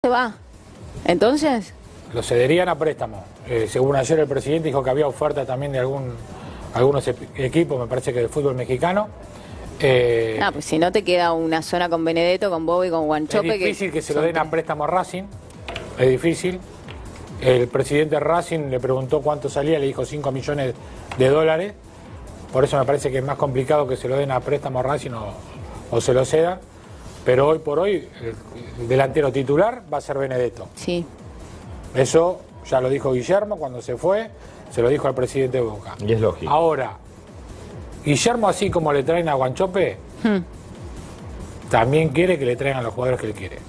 se va. Entonces... Lo cederían a préstamo. Según ayer el presidente dijo que había oferta también de algunos equipos, me parece que del fútbol mexicano. pues si no te queda una zona con Benedetto, con Bobo y con Wanchope. Es difícil que se lo den a préstamo a Racing. Es difícil. El presidente de Racing le preguntó cuánto salía, le dijo 5 millones de dólares. Por eso me parece que es más complicado que se lo den a préstamo a Racing o se lo cedan. Pero hoy por hoy el delantero titular va a ser Benedetto. Sí. Eso ya lo dijo Guillermo cuando se fue, se lo dijo al presidente de Boca. Y es lógico. Ahora, Guillermo, así como le traen a Wanchope, también quiere que le traigan a los jugadores que él quiere.